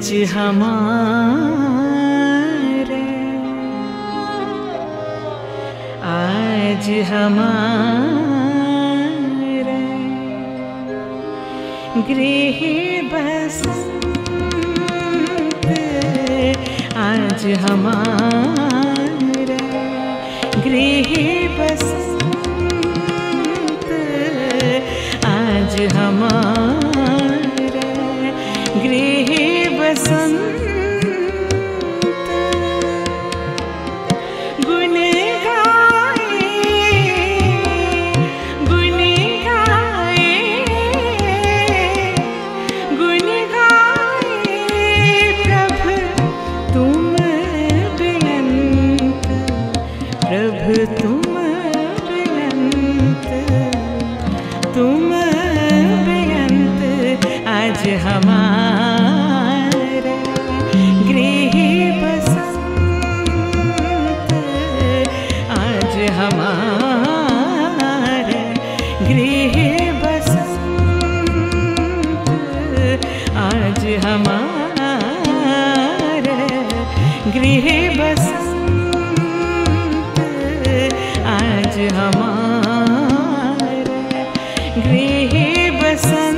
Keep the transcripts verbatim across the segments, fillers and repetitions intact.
हमारे आज हमारे गृह बसंत आज हमारे गृह बसंत आज हमारे गृह बसंत गुण गाए गुण गाए गुण गाए प्रभु तुम बेअंत प्रभु तुम बेअंत तुम बेअंत आज हमारे गृह बसंत आज हमारे गृह बसंत आज हमारे गृह बसंत आज हमारे गृह बसंत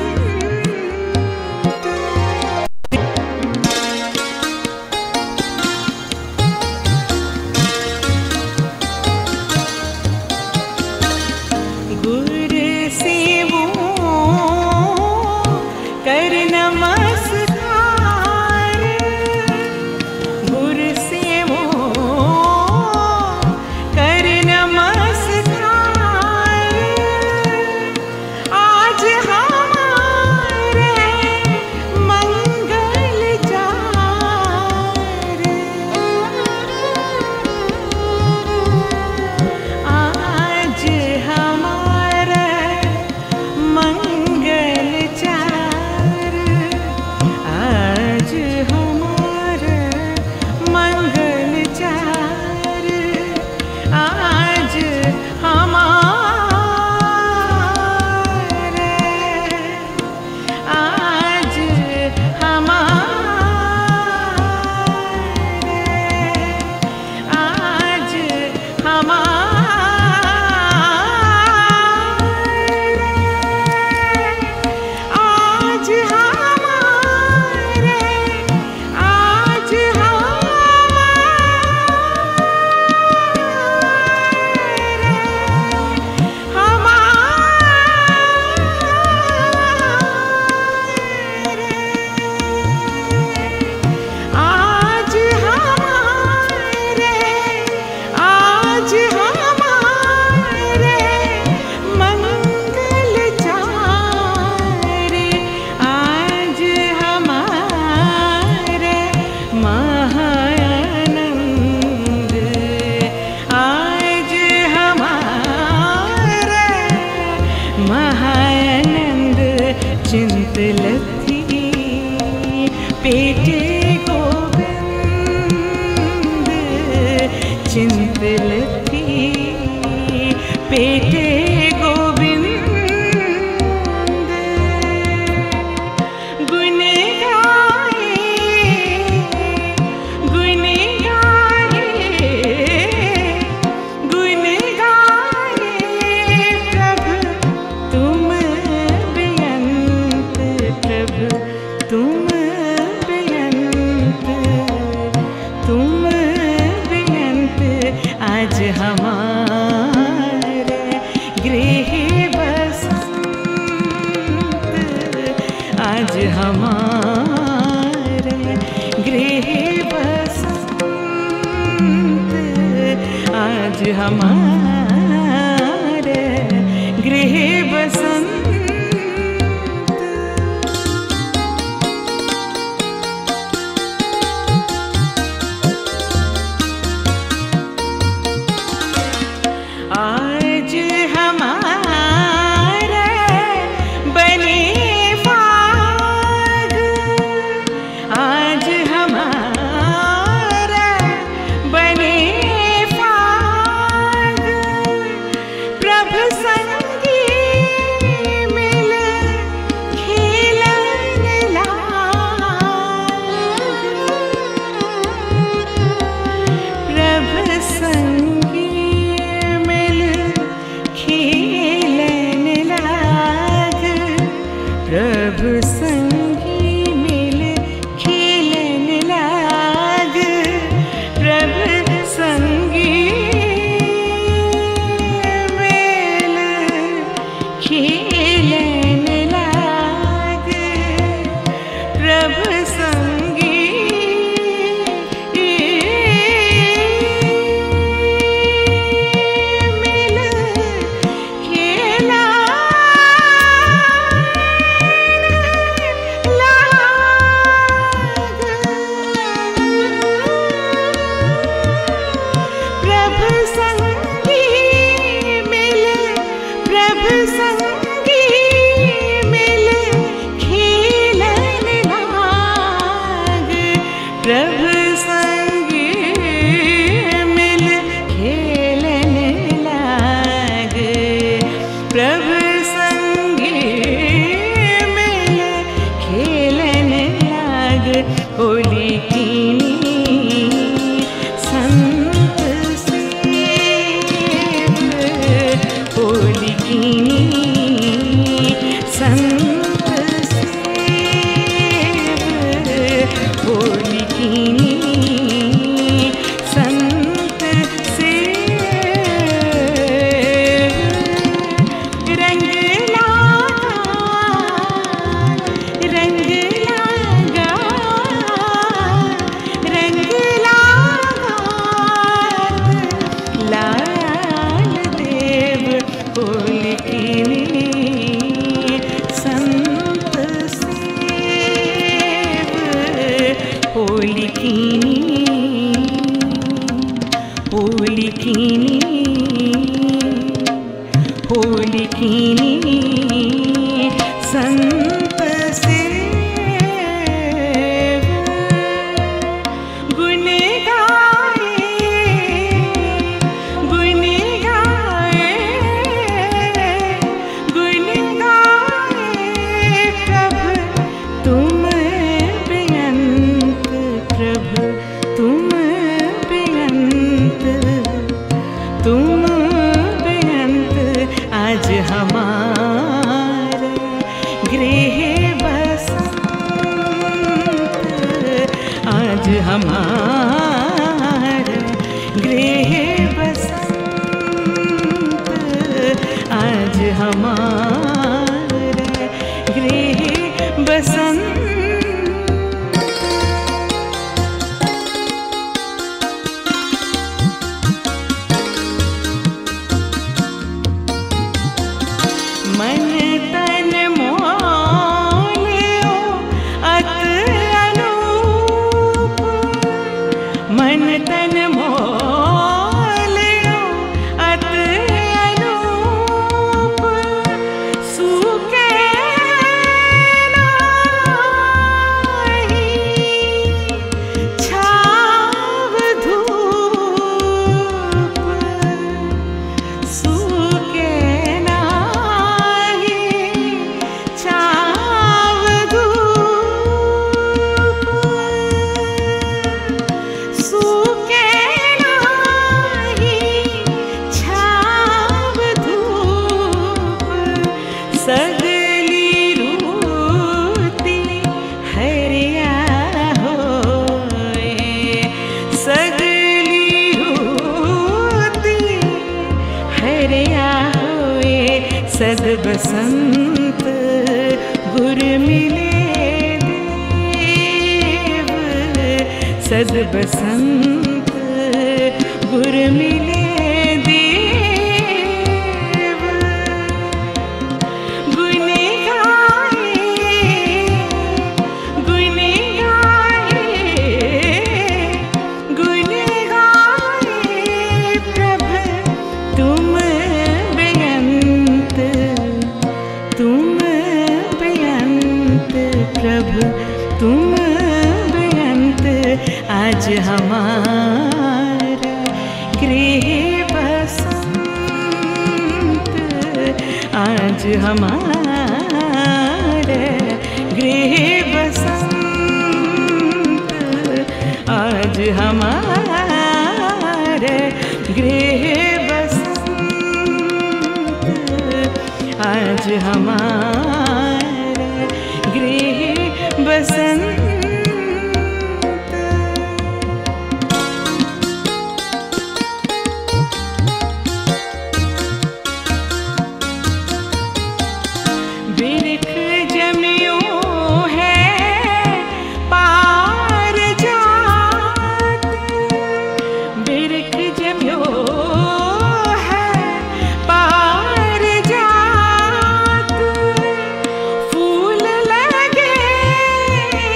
हमारा बने फाग कीनी संत सेव, होली कीनी संत सेव। रंग लागा रंग लागा रंग लागा लाल देव होली कीनी संत सेव, होली कीनी होली कीनी होली कीनी संत सेव। गुण गाए गुण गाए गुण गाए प्रभु तुम बेअंत, प्रभु तुम बेअंत तुम बेअंत। आज हमारा गृह बसंत, आज हमारा गृह बसंत, आज हमारा गृह बसंत। मन तन मोलियो अत अनूप, मन तन मोलियो अत अनूप। सूखे नाहि छाव धूप, सूखे सगली रूती हरिया होए, सगली रूती हरिया होए। सद बसंत गुर मिले देव, सद बसंत गुर मिले देव। गुण गाए गुण गाए गुण गाए प्रभु तुम बेअंत, तुम बेअंत प्रभु तुम बेअंत। आज हमारा गृह बसंत, आज हमारा गृह बसंत, आज हमारा गृह बसंत, आज हमारा गृह बसंत। बिरख जमियो है पार जात, बिरख जमियो है पार जात। फूल लगे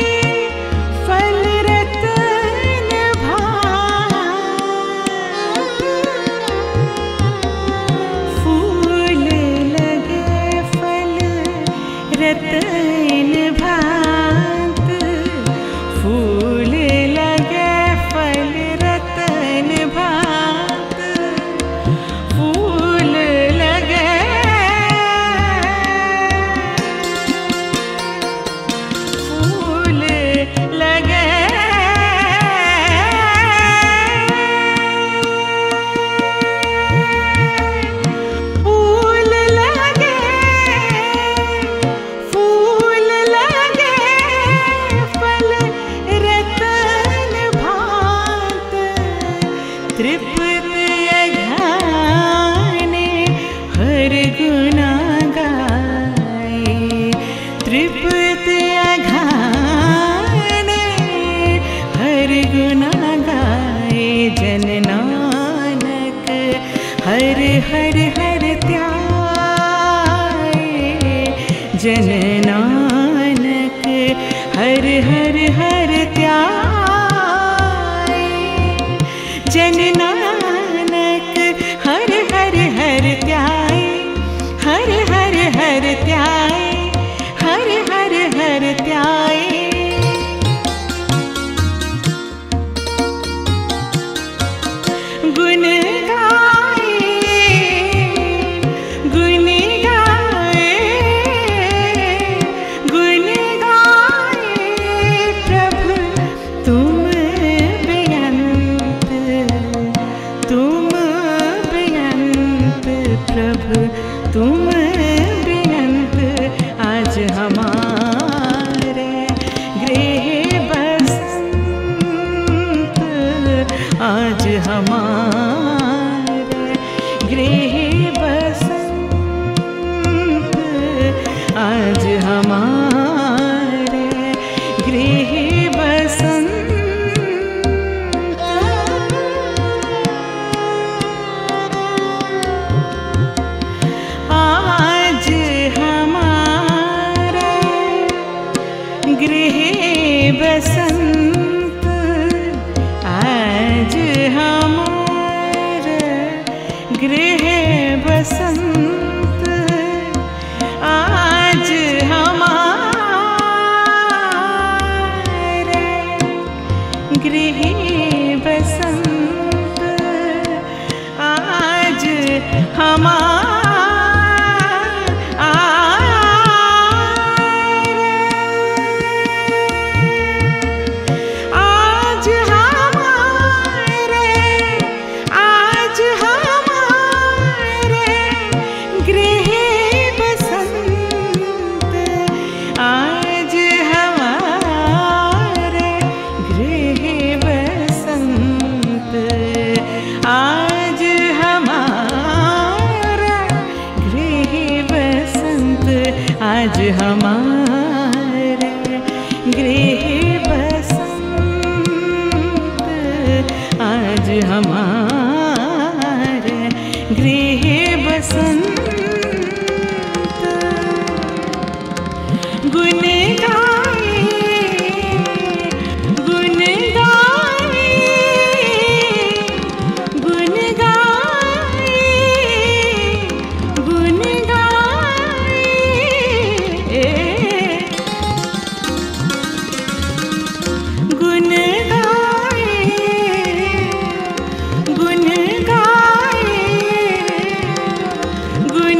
हर हर त्याए जन नानक हर हर हर त्याए जन नानक हर हर हर त्याए हर हर हर त्याए हर हर हर त्याए गुण तुम बेअंत आज हमारे गृह बसंत आज हमारे गृह बसंत आज हमारे गृह बसंत गृह बसंत आज हमारे गृह बसंत आज हमारे गृह बसंत आज हमारे आज हमारे गृह बसंत आज हमारे गृह बसंत गुण गाए गुण गाए गुण गाए गुण गुण गाए गुण गाए गुण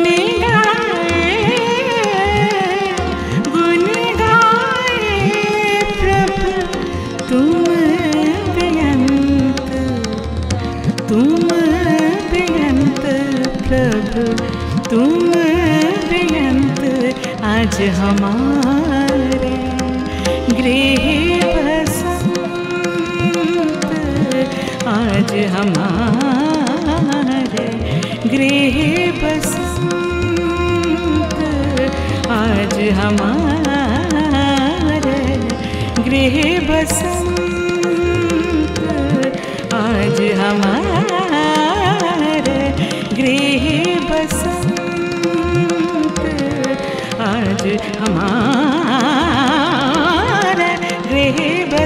गाए गुण गाए प्रभु तुम बेअंत तुम बेअंत प्रभु तुम बेअंत आज हमारे गृह बसंत आज हमारे गृह बसंत आज हमारे गृह बसंत आज हमारे गृह बसंत आज हमारे गृह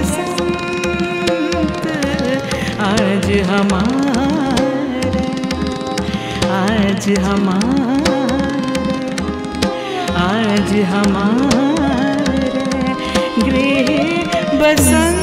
बसंत आज हमारे आज हमारे आज हमारे गृह बसंत